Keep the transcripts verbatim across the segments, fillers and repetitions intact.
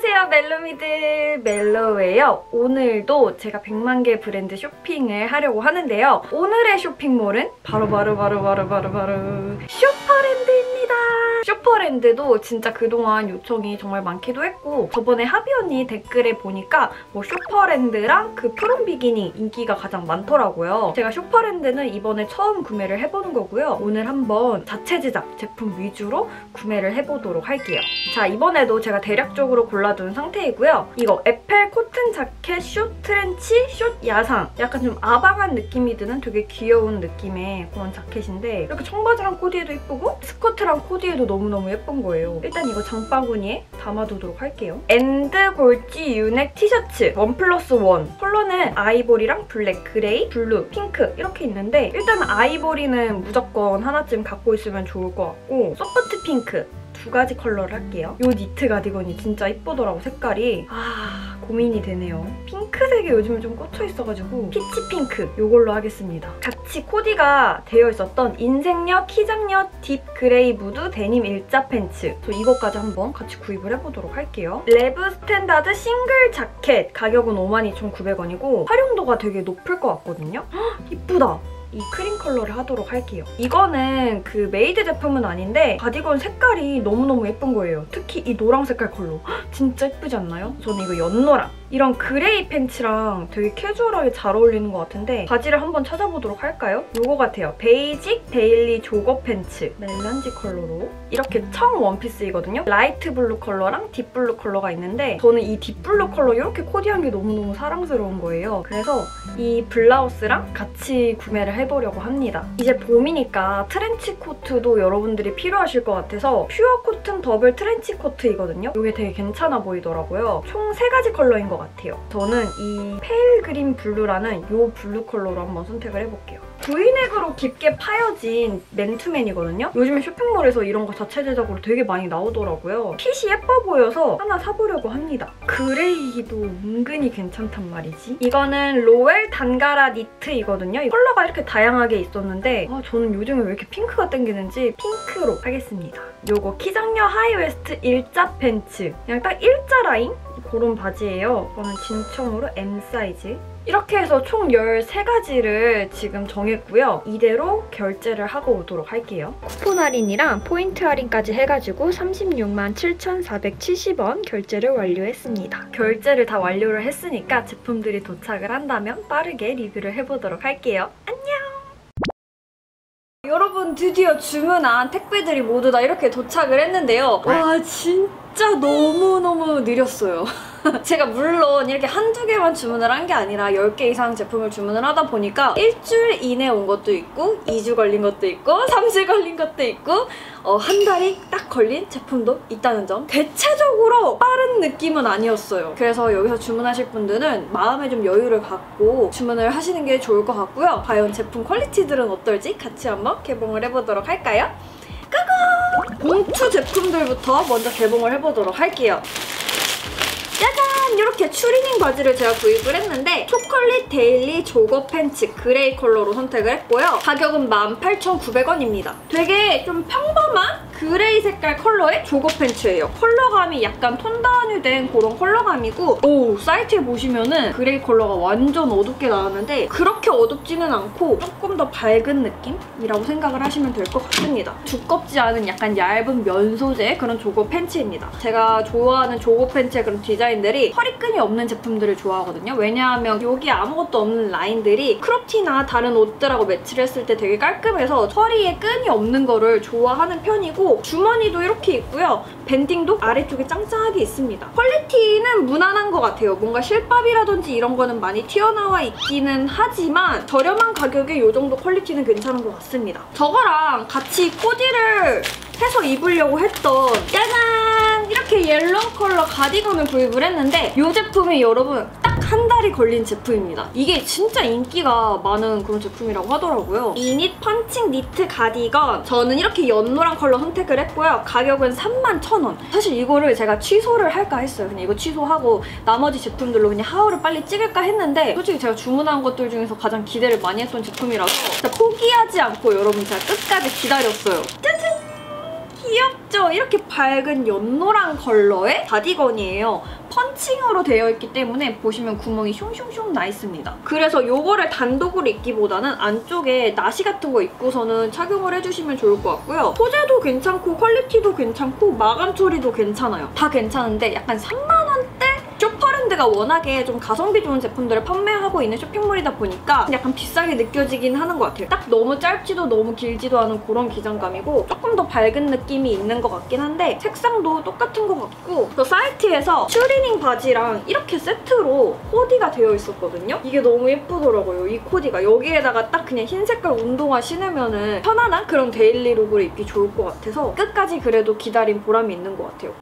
안녕하세요, 멜로미들 멜로예요. 오늘도 제가 백만 개 브랜드 쇼핑을 하려고 하는데요. 오늘의 쇼핑몰은 바로바로 바로 바로 바로 바로 슈퍼랜드입니다. 슈퍼랜드도 진짜 그동안 요청이 정말 많기도 했고 저번에 하비 언니 댓글에 보니까 뭐 슈퍼랜드랑 그 푸른 비기니 인기가 가장 많더라고요. 제가 슈퍼랜드는 이번에 처음 구매를 해보는 거고요. 오늘 한번 자체 제작 제품 위주로 구매를 해보도록 할게요. 자, 이번에도 제가 대략적으로 골라둔 상태이고요. 이거 에펠 코튼 자켓 숏 트렌치 숏 야상, 약간 좀 아방한 느낌이 드는 되게 귀여운 느낌의 그런 자켓인데 이렇게 청바지랑 코디에도 예쁘고 스커트랑 코디에도 너무너무 예쁜 거예요. 일단 이거 장바구니에 담아두도록 할게요. 엔드 골지 유넥 티셔츠 원 플러스 원. 컬러는 아이보리랑 블랙, 그레이, 블루, 핑크 이렇게 있는데 일단 아이보리는 무조건 하나쯤 갖고 있으면 좋을 것 같고 소프트 핑크 두 가지 컬러를 할게요. 이 니트 가디건이 진짜 이쁘더라고, 색깔이. 아, 고민이 되네요. 핑크색에 요즘에 좀 꽂혀 있어가지고 피치 핑크 이걸로 하겠습니다. 같이 코디가 되어 있었던 인생녀, 키장녀, 딥 그레이 무드 데님 일자 팬츠. 저 이거까지 한번 같이 구입을 해보도록 할게요. 레브 스탠다드 싱글 자켓. 가격은 오만 이천구백 원이고 활용도가 되게 높을 것 같거든요. 헉, 이쁘다. 이 크림 컬러를 하도록 할게요. 이거는 그 메이드 제품은 아닌데 가디건 색깔이 너무너무 예쁜 거예요. 특히 이 노랑 색깔 컬러. 헉, 진짜 예쁘지 않나요? 저는 이거 연노랑. 이런 그레이 팬츠랑 되게 캐주얼하게 잘 어울리는 것 같은데 바지를 한번 찾아보도록 할까요? 요거 같아요. 베이직 데일리 조거 팬츠. 멜란지 컬러로. 이렇게 청 원피스이거든요. 라이트 블루 컬러랑 딥 블루 컬러가 있는데 저는 이 딥 블루 컬러 이렇게 코디한 게 너무너무 사랑스러운 거예요. 그래서 이 블라우스랑 같이 구매를 해보려고 합니다. 이제 봄이니까 트렌치 코트도 여러분들이 필요하실 것 같아서 퓨어 코튼 더블 트렌치 코트이거든요. 이게 되게 괜찮아 보이더라고요. 총 세 가지 컬러인 것 같아요. 저는 이 페일 그린 블루라는 이 블루 컬러로 한번 선택을 해볼게요. V넥으로 깊게 파여진 맨투맨이거든요. 요즘에 쇼핑몰에서 이런 거 자체 제작으로 되게 많이 나오더라고요. 핏이 예뻐 보여서 하나 사보려고 합니다. 그레이도 은근히 괜찮단 말이지. 이거는 로웰 단가라 니트이거든요. 컬러가 이렇게 다양하게 있었는데 아, 저는 요즘에 왜 이렇게 핑크가 땡기는지 핑크로 하겠습니다. 요거 키장녀 하이웨스트 일자 팬츠. 그냥 딱 일자 라인? 그런 바지예요. 저는 진청으로 엠 사이즈. 이렇게 해서 총 열세 가지를 지금 정했고요. 이대로 결제를 하고 오도록 할게요. 쿠폰 할인이랑 포인트 할인까지 해가지고 삼십육만 칠천사백칠십 원 결제를 완료했습니다. 결제를 다 완료를 했으니까 제품들이 도착을 한다면 빠르게 리뷰를 해보도록 할게요. 안녕! 여러분, 드디어 주문한 택배들이 모두 다 이렇게 도착을 했는데요. 와, 진짜 너무너무 느렸어요. 제가 물론 이렇게 한두 개만 주문을 한 게 아니라 열 개 이상 제품을 주문을 하다 보니까 일주일 이내 온 것도 있고 이 주 걸린 것도 있고 삼 주 걸린 것도 있고 어, 한 달이 딱 걸린 제품도 있다는 점. 대체적으로 빠른 느낌은 아니었어요. 그래서 여기서 주문하실 분들은 마음에 좀 여유를 갖고 주문을 하시는 게 좋을 것 같고요. 과연 제품 퀄리티들은 어떨지 같이 한번 개봉을 해보도록 할까요? 고고! 봉투 제품들부터 먼저 개봉을 해보도록 할게요. 짜잔! 이렇게 추리닝 바지를 제가 구입을 했는데 초콜릿 데일리 조거 팬츠 그레이 컬러로 선택을 했고요. 가격은 만 팔천구백 원입니다. 되게 좀 평범한 그레이 색깔 컬러의 조거 팬츠예요. 컬러감이 약간 톤 다운이 된 그런 컬러감이고 오, 사이트에 보시면은 그레이 컬러가 완전 어둡게 나왔는데 그렇게 어둡지는 않고 조금 더 밝은 느낌이라고 생각을 하시면 될 것 같습니다. 두껍지 않은 약간 얇은 면 소재의 그런 조거 팬츠입니다. 제가 좋아하는 조거 팬츠의 그런 디자인들이 허리끈이 없는 제품들을 좋아하거든요. 왜냐하면 여기 아무것도 없는 라인들이 크롭티나 다른 옷들하고 매치를 했을 때 되게 깔끔해서 허리에 끈이 없는 거를 좋아하는 편이고 주머니도 이렇게 있고요. 밴딩도 아래쪽에 짱짱하게 있습니다. 퀄리티는 무난한 것 같아요. 뭔가 실밥이라든지 이런 거는 많이 튀어나와 있기는 하지만 저렴한 가격에 이 정도 퀄리티는 괜찮은 것 같습니다. 저거랑 같이 코디를 해서 입으려고 했던 짜잔! 이렇게 옐로우 컬러 가디건을 구입을 했는데 이 제품이 여러분 딱 한 달이 걸린 제품입니다. 이게 진짜 인기가 많은 그런 제품이라고 하더라고요. 이닛 펀칭 니트 가디건. 저는 이렇게 연노랑 컬러 선택을 했고요. 가격은 삼만 천 원. 사실 이거를 제가 취소를 할까 했어요. 그냥 이거 취소하고 나머지 제품들로 그냥 하울을 빨리 찍을까 했는데 솔직히 제가 주문한 것들 중에서 가장 기대를 많이 했던 제품이라서 진짜 포기하지 않고 여러분 제가 끝까지 기다렸어요. 짜잔! 귀엽죠? 이렇게 밝은 연노랑 컬러의 가디건이에요. 펀칭으로 되어 있기 때문에 보시면 구멍이 슝슝슝 나 있습니다. 그래서 요거를 단독으로 입기보다는 안쪽에 나시 같은 거 입고서는 착용을 해주시면 좋을 것 같고요. 소재도 괜찮고 퀄리티도 괜찮고 마감 처리도 괜찮아요. 다 괜찮은데 약간 삼만 원대? 쇼퍼랜드가 워낙에 좀 가성비 좋은 제품들을 판매하고 있는 쇼핑몰이다 보니까 약간 비싸게 느껴지긴 하는 것 같아요. 딱 너무 짧지도 너무 길지도 않은 그런 기장감이고 조금 더 밝은 느낌이 있는 것 같긴 한데 색상도 똑같은 것 같고 또 사이트에서 슈리닝 바지랑 이렇게 세트로 코디가 되어 있었거든요. 이게 너무 예쁘더라고요. 이 코디가 여기에다가 딱 그냥 흰 색깔 운동화 신으면은 편안한 그런 데일리 룩으로 입기 좋을 것 같아서 끝까지 그래도 기다린 보람이 있는 것 같아요.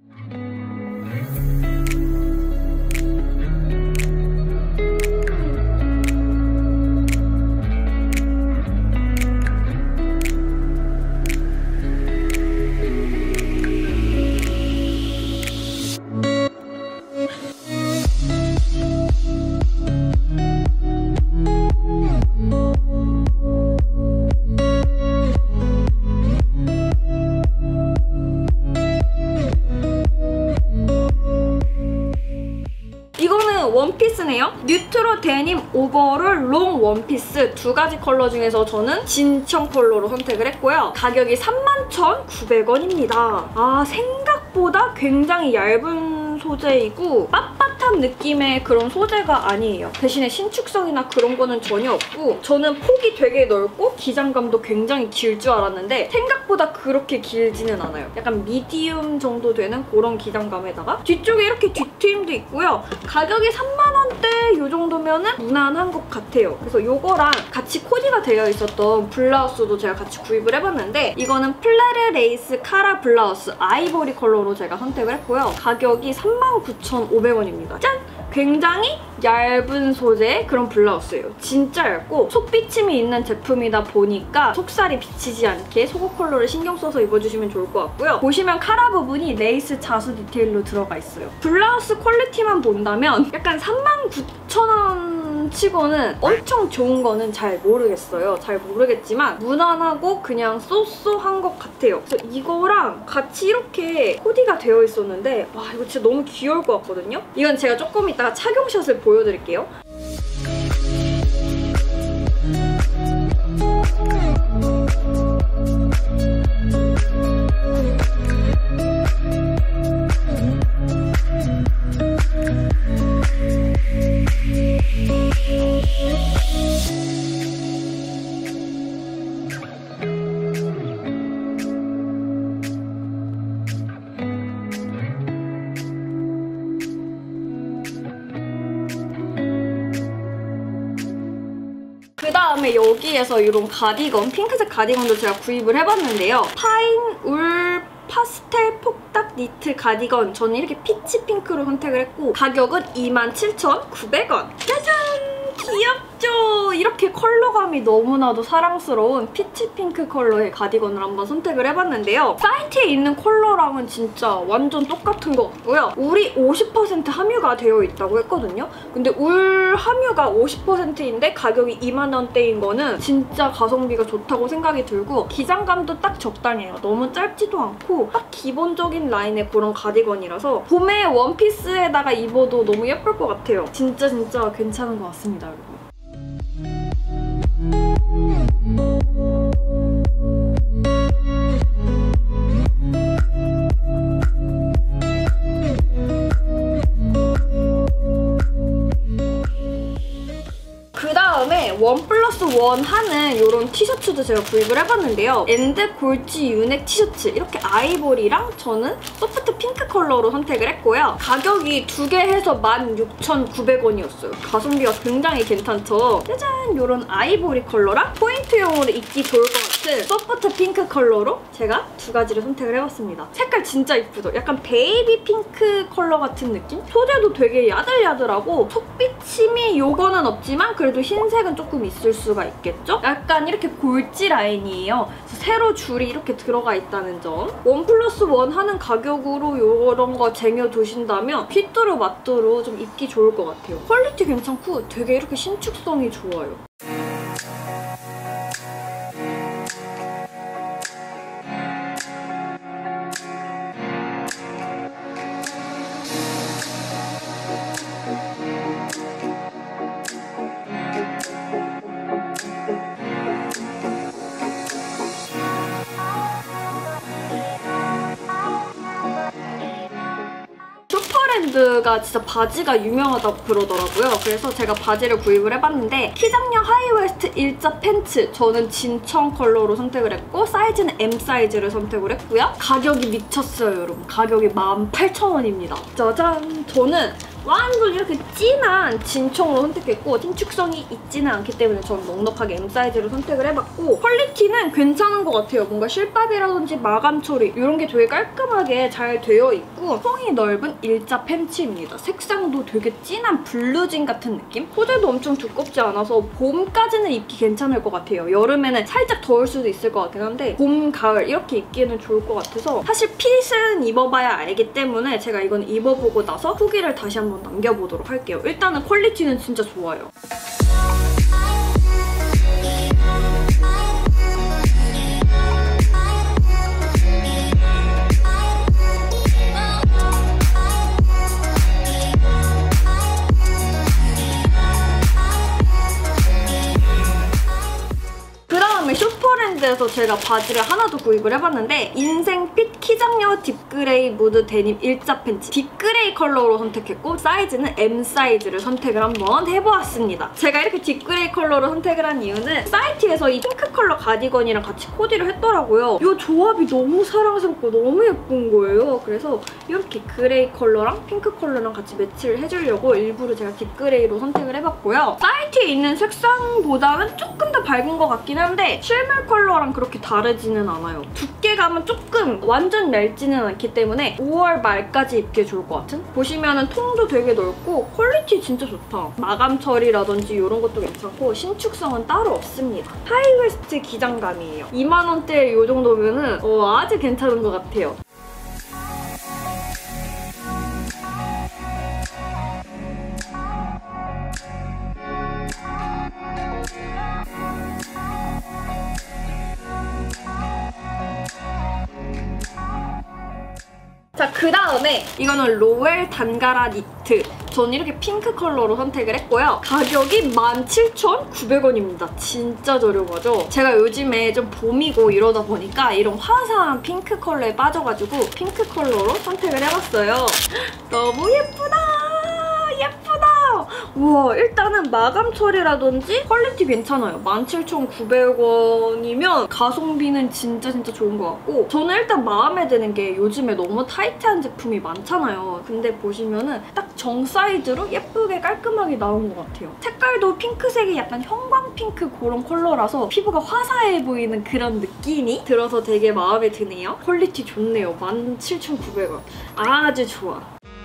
원피스네요. 뉴트로 데님 오버롤 롱 원피스 두 가지 컬러 중에서 저는 진청 컬러로 선택을 했고요. 가격이 삼만 천구백 원입니다. 아, 생각보다 굉장히 얇은 소재이고 빳빳한 느낌의 그런 소재가 아니에요. 대신에 신축성이나 그런 거는 전혀 없고 저는 폭이 되게 넓고 기장감도 굉장히 길 줄 알았는데 생각보다 그렇게 길지는 않아요. 약간 미디움 정도 되는 그런 기장감에다가 뒤쪽에 이렇게 뒤트임도 있고요. 가격이 삼만 원대 이 정도면은 무난한 것 같아요. 그래서 이거랑 같이 코디가 되어 있었던 블라우스도 제가 같이 구입을 해봤는데 이거는 플레르 레이스 카라 블라우스 아이보리 컬러로 제가 선택을 했고요. 가격이 삼만 구천오백 원입니다. 짠! 굉장히 얇은 소재의 그런 블라우스예요. 진짜 얇고 속비침이 있는 제품이다 보니까 속살이 비치지 않게 속옷 컬러를 신경 써서 입어주시면 좋을 것 같고요. 보시면 카라 부분이 레이스 자수 디테일로 들어가 있어요. 블라우스 퀄리티만 본다면 약간 삼만 구천 원 치고는 엄청 좋은 거는 잘 모르겠어요. 잘 모르겠지만 무난하고 그냥 쏘쏘한 것 같아요. 그래서 이거랑 같이 이렇게 코디가 되어 있었는데 와, 이거 진짜 너무 귀여울 것 같거든요? 이건 제가 조금 이따가 착용샷을 보여드릴게요. 그다음에 여기에서 이런 가디건, 핑크색 가디건도 제가 구입을 해봤는데요. 파인 울 파스텔 폭닥 니트 가디건, 저는 이렇게 피치 핑크로 선택을 했고 가격은 이만 칠천구백 원. 짜잔! 귀엽죠? 이렇게 컬러감이 너무나도 사랑스러운 피치 핑크 컬러의 가디건을 한번 선택을 해봤는데요. 사이트에 있는 컬러랑은 진짜 완전 똑같은 것 같고요. 울이 오십 퍼센트 함유가 되어 있다고 했거든요. 근데 울 함유가 오십 퍼센트인데 가격이 이만 원대인 거는 진짜 가성비가 좋다고 생각이 들고 기장감도 딱 적당해요. 너무 짧지도 않고 딱 기본적인 라인의 그런 가디건이라서 봄에 원피스에다가 입어도 너무 예쁠 것 같아요. 진짜 진짜 괜찮은 것 같습니다, 여러분. 그다음에 원 플러스 원 하는 이런 티셔츠도 제가 구입을 해봤는데요. 엔드 골지 유넥 티셔츠, 이렇게 아이보리랑 저는 소프트 핑크 컬러로 선택을 했고요. 가격이 두 개 해서 만 육천구백 원이었어요. 가성비가 굉장히 괜찮죠? 짜잔! 이런 아이보리 컬러랑 포인트용으로 입기 좋을 것 같은 소프트 핑크 컬러로 제가 두 가지를 선택을 해봤습니다. 색깔 진짜 이쁘죠? 약간 베이비 핑크 컬러 같은 느낌? 소재도 되게 야들야들하고 속비침이 요거는 없지만 그래도 흰색은 조금 있을 수가 있겠죠? 약간 이렇게 골지 라인이에요. 세로 줄이 이렇게 들어가 있다는 점. 원 플러스 원 하는 가격으로 이런 거 쟁여두신다면 휘뚜루 마뚜루 좀 입기 좋을 것 같아요. 퀄리티 괜찮고 되게 이렇게 신축성이 좋아요. 슈퍼랜드가 진짜 바지가 유명하다고 그러더라고요. 그래서 제가 바지를 구입을 해봤는데 키장령 하이웨스트 일자 팬츠 저는 진청 컬러로 선택을 했고 사이즈는 엠 사이즈를 선택을 했고요. 가격이 미쳤어요, 여러분. 가격이 만 팔천 원입니다. 짜잔! 저는 완전 이렇게 진한 진청으로 선택했고 신축성이 있지는 않기 때문에 저는 넉넉하게 엠 사이즈로 선택을 해봤고 퀄리티는 괜찮은 것 같아요. 뭔가 실밥이라든지 마감 처리 이런 게 되게 깔끔하게 잘 되어 있고 통이 넓은 일자 팬츠입니다. 색상도 되게 진한 블루진 같은 느낌? 소재도 엄청 두껍지 않아서 봄까지는 입기 괜찮을 것 같아요. 여름에는 살짝 더울 수도 있을 것 같긴 한데 봄, 가을 이렇게 입기에는 좋을 것 같아서 사실 핏은 입어봐야 알기 때문에 제가 이건 입어보고 나서 후기를 다시 한번 남겨보도록 할게요. 일단은 퀄리티는 진짜 좋아요. 슈퍼랜드에서 제가 바지를 하나 더 구입을 해봤는데 인생핏 키장녀 딥그레이 무드 데님 일자 팬츠 딥그레이 컬러로 선택했고 사이즈는 엠 사이즈를 선택을 한번 해보았습니다. 제가 이렇게 딥그레이 컬러로 선택을 한 이유는 사이트에서 이 핑크 컬러 가디건이랑 같이 코디를 했더라고요. 이 조합이 너무 사랑스럽고 너무 예쁜 거예요. 그래서 이렇게 그레이 컬러랑 핑크 컬러랑 같이 매치를 해주려고 일부러 제가 딥그레이로 선택을 해봤고요. 사이트에 있는 색상보다는 조금 더 밝은 것 같긴 한데 실물 컬러랑 그렇게 다르지는 않아요. 두께감은 조금 완전 얇지는 않기 때문에 오월 말까지 입기에 좋을 것 같은? 보시면은 통도 되게 넓고 퀄리티 진짜 좋다. 마감 처리라든지 이런 것도 괜찮고 신축성은 따로 없습니다. 하이웨스트 기장감이에요. 이만 원대에 이 정도면은 어, 아주 괜찮은 것 같아요. 자, 그 다음에 이거는 로엘 단가라 니트. 저는 이렇게 핑크 컬러로 선택을 했고요. 가격이 만 칠천 구백 원입니다. 진짜 저렴하죠? 제가 요즘에 좀 봄이고 이러다 보니까 이런 화사한 핑크 컬러에 빠져가지고 핑크 컬러로 선택을 해봤어요. 너무 예쁘다! 예쁘다! 우와, 일단은 마감 처리라든지 퀄리티 괜찮아요. 만 칠천 구백 원이면 가성비는 진짜 진짜 좋은 것 같고 저는 일단 마음에 드는 게 요즘에 너무 타이트한 제품이 많잖아요. 근데 보시면은 딱 정 사이즈로 예쁘게 깔끔하게 나온 것 같아요. 색깔도 핑크색이 약간 형광핑크 그런 컬러라서 피부가 화사해 보이는 그런 느낌이 들어서 되게 마음에 드네요. 퀄리티 좋네요. 만 칠천 구백 원. 아주 좋아.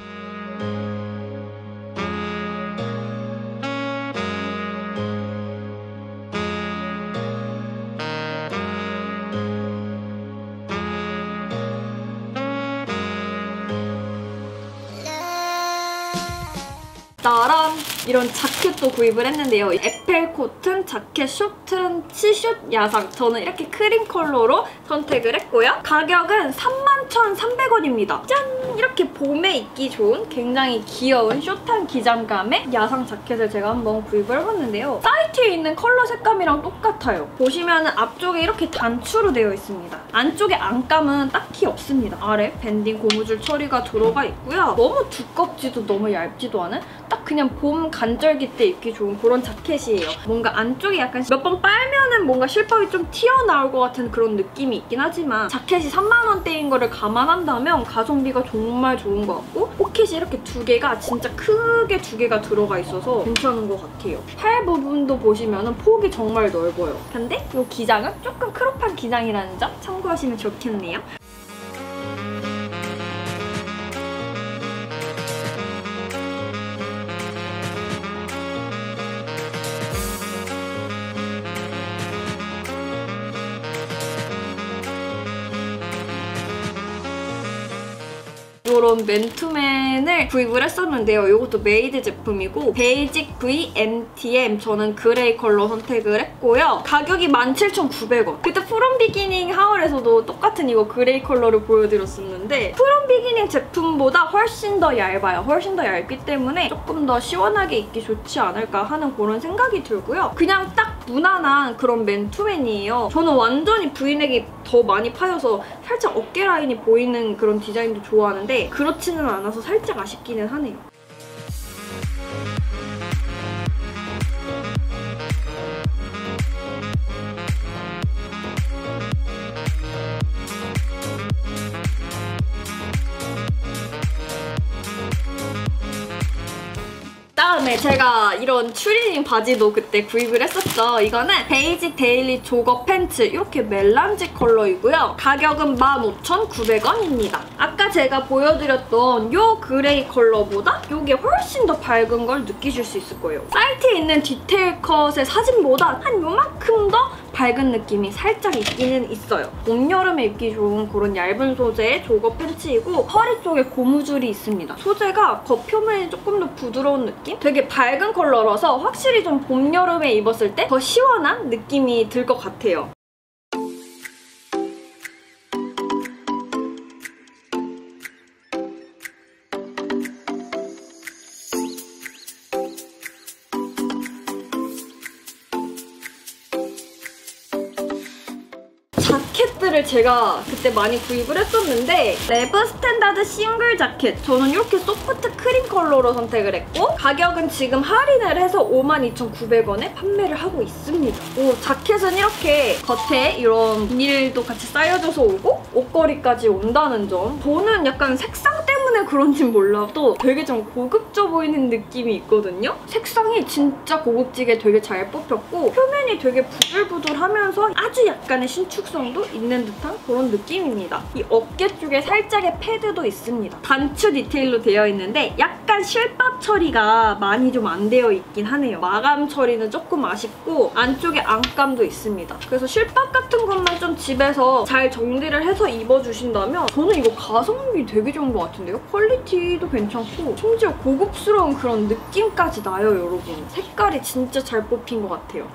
따란! 이런 자켓도 구입을 했는데요. 에펠 코튼 자켓 쇼튼 치슛 야상. 저는 이렇게 크림 컬러로 선택을 했고요. 가격은 삼만 천삼백 원입니다. 짠! 이렇게 봄에 입기 좋은 굉장히 귀여운 숏한 기장감의 야상 자켓을 제가 한번 구입을 해봤는데요. 사이트에 있는 컬러 색감이랑 똑같아요. 보시면 앞쪽에 이렇게 단추로 되어 있습니다. 안쪽에 안감은 딱히 없습니다. 아래 밴딩 고무줄 처리가 들어가 있고요. 너무 두껍지도 너무 얇지도 않은 딱 그냥 봄 간절기 때 입기 좋은 그런 자켓이에요. 뭔가 안쪽이 약간 몇 번 빨면은 뭔가 실밥이 좀 튀어나올 것 같은 그런 느낌이 있긴 하지만 자켓이 삼만 원대인 거를 감안한다면 가성비가 정말 좋은 것 같고 포켓이 이렇게 두 개가 진짜 크게 두 개가 들어가 있어서 괜찮은 것 같아요. 팔 부분도 보시면은 폭이 정말 넓어요. 근데 이 기장은 조금 크롭한 기장이라는 점 참고하시면 좋겠네요. 이런 맨투맨을 구입을 했었는데요. 이것도 메이드 제품이고 베이직 브이 엠티엠 저는 그레이 컬러 선택을 했고요. 가격이 만 칠천 구백 원. 그때 프롬 비기닝 하울에서도 똑같은 이거 그레이 컬러를 보여드렸었는데 프롬 비기닝 제품보다 훨씬 더 얇아요. 훨씬 더 얇기 때문에 조금 더 시원하게 입기 좋지 않을까 하는 그런 생각이 들고요. 그냥 딱 무난한 그런 맨투맨이에요. 저는 완전히 브이넥이 더 많이 파여서 살짝 어깨 라인이 보이는 그런 디자인도 좋아하는데 그렇지는 않아서 살짝 아쉽기는 하네요. 다음에 제가 이런 추리닝 바지도 그때 구입을 했었죠. 이거는 베이직 데일리 조거 팬츠 이렇게 멜란지 컬러이고요. 가격은 만 오천구백 원입니다. 아까 제가 보여드렸던 이 그레이 컬러보다 이게 훨씬 더 밝은 걸 느끼실 수 있을 거예요. 사이트에 있는 디테일 컷의 사진보다 한 요만큼 더 밝은 느낌이 살짝 있기는 있어요. 봄, 여름에 입기 좋은 그런 얇은 소재의 조거 팬츠이고 허리 쪽에 고무줄이 있습니다. 소재가 겉표면이 조금 더 부드러운 느낌? 되게 밝은 컬러라서 확실히 좀 봄, 여름에 입었을 때 더 시원한 느낌이 들 것 같아요. 자켓들을 제가 그때 많이 구입을 했었는데 레브 스탠다드 싱글 자켓 저는 이렇게 소프트 크림 컬러로 선택을 했고 가격은 지금 할인을 해서 오만 이천구백 원에 판매를 하고 있습니다. 오, 자켓은 이렇게 겉에 이런 비닐도 같이 쌓여져서 오고 옷걸이까지 온다는 점. 저는 약간 색상 때문에 그런진 몰라도 되게 좀 고급져 보이는 느낌이 있거든요. 색상이 진짜 고급지게 되게 잘 뽑혔고 표면이 되게 부들부들하면서 아주 약간의 신축성도 있는 듯한 그런 느낌입니다. 이 어깨 쪽에 살짝의 패드도 있습니다. 단추 디테일로 되어 있는데 약간 실밥 처리가 많이 좀 안 되어 있긴 하네요. 마감 처리는 조금 아쉽고 안쪽에 안감도 있습니다. 그래서 실밥 같은 것만 좀 집에서 잘 정리를 해서 입어주신다면 저는 이거 가성비 되게 좋은 것 같은데요? 퀄리티도 괜찮고 심지어 고급스러운 그런 느낌까지 나요, 여러분. 색깔이 진짜 잘 뽑힌 것 같아요.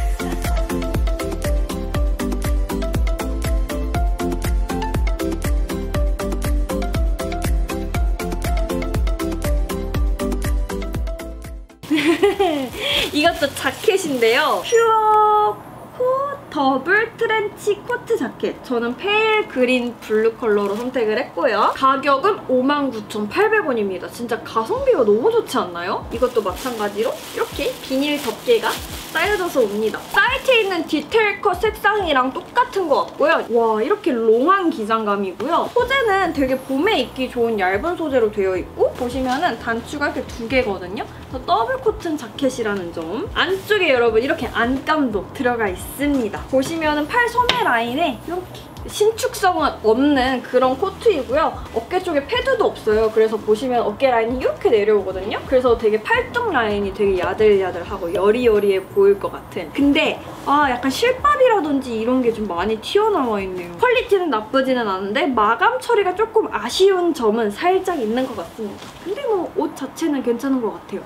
이것도 자켓인데요. 퓨어 코 더블 트렌치 코트 자켓. 저는 페일 그린 블루 컬러로 선택을 했고요. 가격은 오만 구천팔백 원입니다. 진짜 가성비가 너무 좋지 않나요? 이것도 마찬가지로 이렇게 비닐 덮개가 쌓여져서 옵니다. 사이트에 있는 디테일 컷 색상이랑 똑같은 것 같고요. 와, 이렇게 롱한 기장감이고요. 소재는 되게 봄에 입기 좋은 얇은 소재로 되어 있고 보시면은 단추가 이렇게 두 개거든요. 그래서 더블 코튼 자켓이라는 점. 안쪽에 여러분 이렇게 안감도 들어가 있습니다. 보시면은 팔 소매 라인에 이렇게 신축성은 없는 그런 코트이고요. 어깨 쪽에 패드도 없어요. 그래서 보시면 어깨 라인이 이렇게 내려오거든요. 그래서 되게 팔뚝 라인이 되게 야들야들하고 여리여리해 보일 것 같은. 근데 아 약간 실밥이라든지 이런 게 좀 많이 튀어나와 있네요. 퀄리티는 나쁘지는 않은데 마감 처리가 조금 아쉬운 점은 살짝 있는 것 같습니다. 근데 뭐 옷 자체는 괜찮은 것 같아요.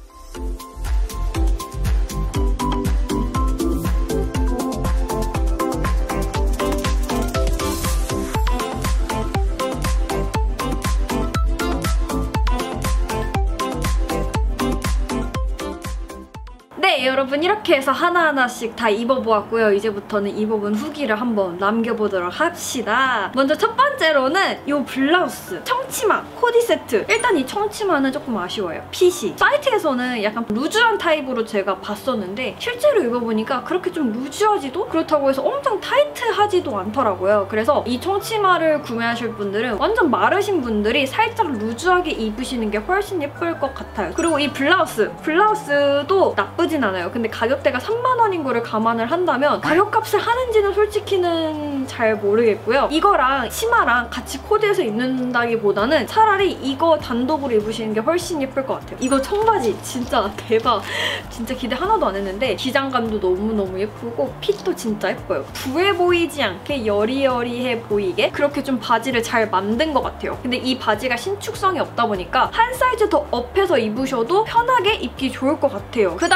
네, 여러분 이렇게 해서 하나하나씩 다 입어보았고요. 이제부터는 입어본 후기를 한번 남겨보도록 합시다. 먼저 첫 번째로는 이 블라우스, 청치마, 코디 세트. 일단 이 청치마는 조금 아쉬워요. 핏이. 사이트에서는 약간 루즈한 타입으로 제가 봤었는데 실제로 입어보니까 그렇게 좀 루즈하지도 그렇다고 해서 엄청 타이트하지도 않더라고요. 그래서 이 청치마를 구매하실 분들은 완전 마르신 분들이 살짝 루즈하게 입으시는 게 훨씬 예쁠 것 같아요. 그리고 이 블라우스, 블라우스도 나쁘진 않아요. 근데 가격대가 삼만 원인 거를 감안을 한다면 가격값을 하는지는 솔직히는 잘 모르겠고요. 이거랑 치마랑 같이 코디해서 입는다기보다는 차라리 이거 단독으로 입으시는 게 훨씬 예쁠 것 같아요. 이거 청바지 진짜 대박. 진짜 기대 하나도 안 했는데 기장감도 너무너무 예쁘고 핏도 진짜 예뻐요. 부해 보이지 않게 여리여리해 보이게 그렇게 좀 바지를 잘 만든 것 같아요. 근데 이 바지가 신축성이 없다 보니까 한 사이즈 더 업해서 입으셔도 편하게 입기 좋을 것 같아요. 그 다음에 이거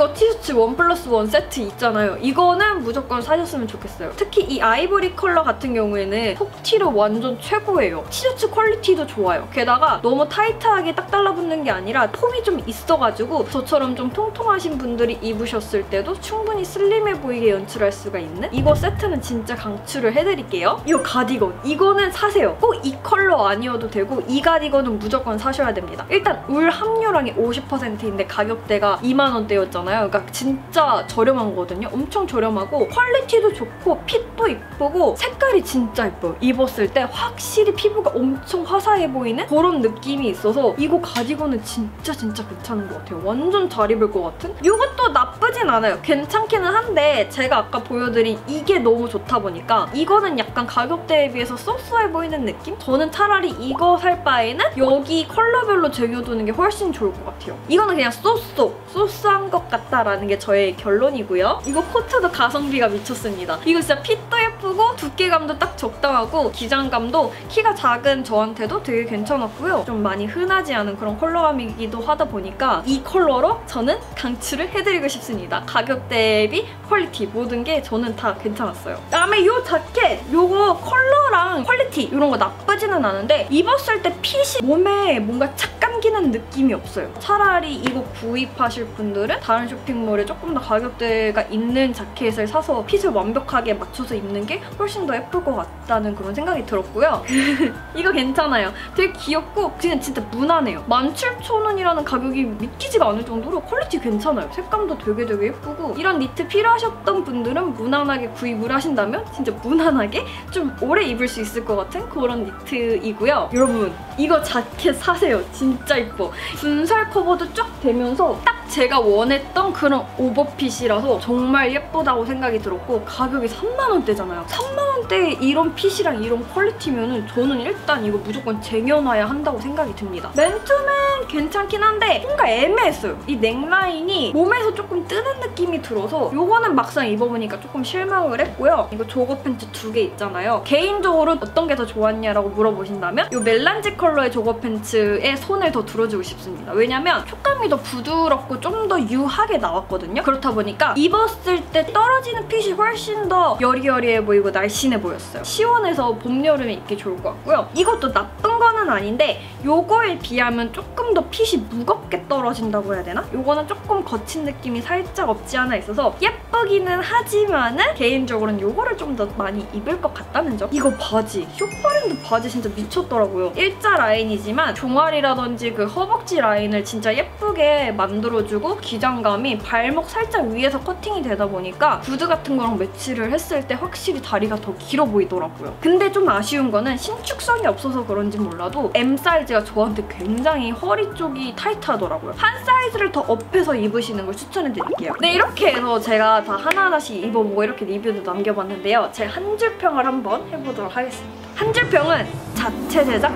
이거 티셔츠 원 플러스 원 세트 있잖아요. 이거는 무조건 사셨으면 좋겠어요. 특히 이 아이보리 컬러 같은 경우에는 속티로 완전 최고예요. 티셔츠 퀄리티도 좋아요. 게다가 너무 타이트하게 딱 달라붙는 게 아니라 폼이 좀 있어가지고 저처럼 좀 통통하신 분들이 입으셨을 때도 충분히 슬림해 보이게 연출할 수가 있는 이거 세트는 진짜 강추를 해드릴게요. 이 가디건 이거는 사세요. 꼭 이 컬러 아니어도 되고 이 가디건은 무조건 사셔야 됩니다. 일단 울 함유량이 오십 퍼센트인데 가격대가 이만 원대였잖아요. 그러니까 진짜 저렴한 거거든요. 엄청 저렴하고 퀄리티도 좋고 핏도 이쁘고 색깔이 진짜 예뻐요. 입었을 때 확실히 피부가 엄청 화사해 보이는 그런 느낌이 있어서 이거 가디건은 진짜 진짜 괜찮은 것 같아요. 완전 잘 입을 것 같은? 이것도 나쁘진 않아요. 괜찮기는 한데 제가 아까 보여드린 이게 너무 좋다 보니까 이거는 약간 가격대에 비해서 쏘쏘해 보이는 느낌? 저는 차라리 이거 살 바에는 여기 컬러별로 쟁여두는 게 훨씬 좋을 것 같아요. 이거는 그냥 쏘쏘! 쏘쏘한 것 같다라는 게 저의 결론이고요. 이거 코트도 가성비가 미쳤습니다. 이거 진짜 핏도 예쁘고 두께감도 딱 적당하고 기장감도 키가 작은 저한테도 되게 괜찮았고요. 좀 많이 흔하지 않은 그런 컬러감이기도 하다 보니까 이 컬러로 저는 강추를 해드리고 싶습니다. 가격 대비 퀄리티 모든 게 저는 다 괜찮았어요. 그다음에 이 자켓! 이거 컬러랑 퀄리티 이런 거 나쁘지는 않은데 입었을 때 핏이 몸에 뭔가 착 감기는 느낌이 없어요. 차라리 이거 구입하실 분들은 다른 쇼핑몰에 조금 더 가격대가 있는 자켓을 사서 핏을 완벽하게 맞춰서 입는 게 훨씬 더 예쁠 것 같다는 그런 생각이 들었고요. 이거 괜찮아요. 되게 귀엽고 그냥 진짜 무난해요. 만 칠천 원이라는 가격이 믿기지가 않을 정도로 퀄리티 괜찮아요. 색감도 되게 되게 예쁘고 이런 니트 필요하셨던 분들은 무난하게 구입을 하신다면 진짜 무난하게 좀 오래 입을 수 있을 것 같은 그런 니트이고요. 여러분 이거 자켓 사세요. 진짜 예뻐. 분살 커버도 쫙 되면서 딱 제가 원했던 그런 오버핏이라서 정말 예쁘다고 생각이 들었고 가격이 삼만 원대잖아요. 삼만 원대에 이런 핏이랑 이런 퀄리티면은 저는 일단 이거 무조건 쟁여놔야 한다고 생각이 듭니다. 맨투맨 괜찮긴 한데 뭔가 애매했어요. 이 넥라인이 몸에서 조금 뜨는 느낌이 들어서 이거는 막상 입어보니까 조금 실망을 했고요. 이거 조거 팬츠 두 개 있잖아요. 개인적으로 어떤 게 더 좋았냐라고 물어보신다면 이 멜란지 컬러의 조거 팬츠에 손을 더 들어주고 싶습니다. 왜냐면 촉감이 더 부드럽고 좀 더 유하게 나왔거든요. 그렇다 보니까 입었을 때 떨어지는 핏이 훨씬 더 여리여리해 보이고 날씬해 보였어요. 시원해서 봄, 여름에 입기 좋을 것 같고요. 이것도 나쁜 거는 아닌데 요거에 비하면 조금 더 핏이 무겁게 떨어진다고 해야 되나? 요거는 조금 거친 느낌이 살짝 없지 않아 있어서 예쁘기는 하지만은 개인적으로는 요거를 좀 더 많이 입을 것 같다는 점. 이거 바지! 쇼퍼랜드 바지 진짜 미쳤더라고요. 일자 라인이지만 종아리라든지 그 허벅지 라인을 진짜 예쁘게 만들어주고 기장감이 발목 살짝 위에서 커팅이 되다 보니까 구두 같은 거랑 매치를 했을 때 확실히 다리가 더 길어 보이더라고요. 근데 좀 아쉬운 거는 신축성이 없어서 그런지 몰라도 M 사이즈가 저한테 굉장히 허리 쪽이 타이트하더라고요. 한 사이즈를 더 업해서 입으시는 걸 추천해드릴게요. 네, 이렇게 해서 제가 다 하나하나씩 입어보고 이렇게 리뷰도 남겨봤는데요. 제 한 줄 평을 한번 해보도록 하겠습니다. 한 줄 평은 자체 제작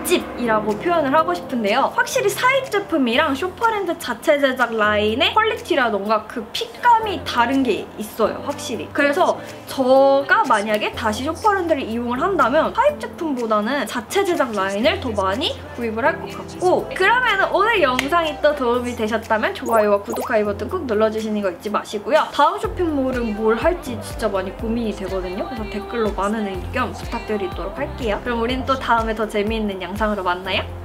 맛집이라고 표현을 하고 싶은데요. 확실히 사입 제품이랑 쇼퍼랜드 자체 제작 라인의 퀄리티라던가 그 핏감이 다른 게 있어요. 확실히. 그래서 제가 만약에 다시 쇼퍼랜드를 이용을 한다면 사입 제품보다는 자체 제작 라인을 더 많이 구입을 할 것 같고 그러면 오늘 영상이 또 도움이 되셨다면 좋아요와 구독하기 버튼 꾹 눌러주시는 거 잊지 마시고요. 다음 쇼핑몰은 뭘 할지 진짜 많이 고민이 되거든요. 그래서 댓글로 많은 의견 부탁드리도록 할게요. 그럼 우린 또 다음에 더 재미있는 영상으로 만나요.